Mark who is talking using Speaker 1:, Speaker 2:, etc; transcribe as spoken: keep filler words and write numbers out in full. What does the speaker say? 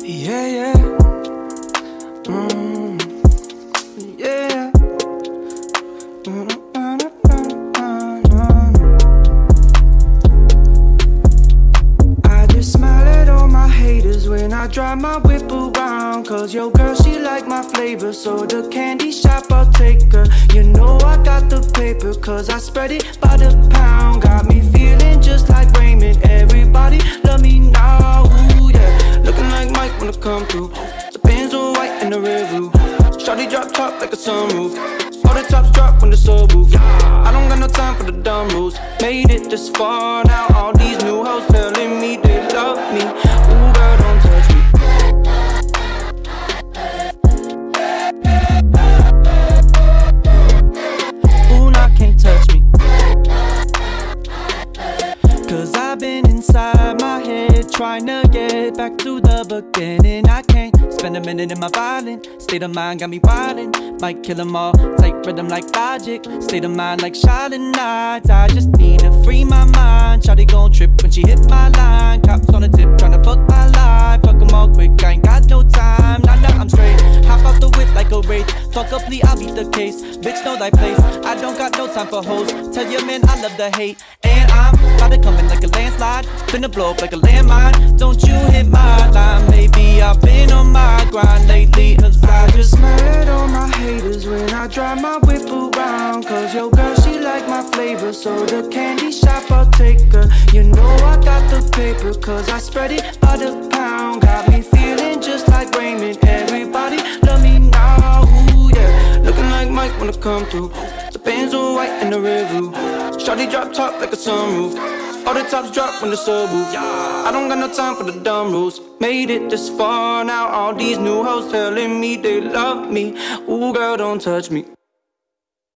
Speaker 1: Yeah, yeah. Mm. Yeah. Mm, mm, mm, mm, mm. I just smile at all my haters when I drive my whip around. Cause your girl, she like my flavor, so the candy shop, I'll take her. You know I got the paper, cause I spread it by the pound. Got me feeling just like Raymond. Everybody love me now, ooh yeah. Looking like Mike when I come through. The Benz all white in the rear view. Shawty drop top like a sunroof. All the tops drop when the subwoof. I don't got no time for the dumb rules. Made it this far now, all these new hoes telling me they love me. Ooh girl, don't touch me. Ooh, nah, can't touch me. Cause I've been inside my head trying to get back to the beginning. I can't spend a minute in my violin. State of mind got me wildin'. Might kill 'em all, take rhythm like Logic. State of mind like Charlotte Nights. I just need to free my mind. Shawty gon' trip when she hit my line. Cops on the tip tryna fuck my life. Fuck 'em all quick, I ain't got no time. Nah, nah, I'm straight. Hop out the whip like a wraith. Fuck a plea, I'll beat the case. Bitch, know thy place. I don't got no time for hoes. Tell your man I love the hate. And I'm about to come in like a landslide. Finna blow up like a landmine. Don't you hit my line, baby. I've been on my grind lately. Cause I just smile at all my haters when I drive my whip around. Cause your girl, she like my flavor, so the candy shop, I'll take her. You know I got the paper, cause I spread it by the pound. Got me feeling just like Raymond. Everybody love me now, ooh yeah. Looking like Mike when I come through. The Benz all white in the rear view. Shawty drop top like a sunroof. All the tops drop when the subwoof. I don't got no time for the dumb rules. Made it this far now, all these new hoes telling me they love me. Ooh girl, don't touch me.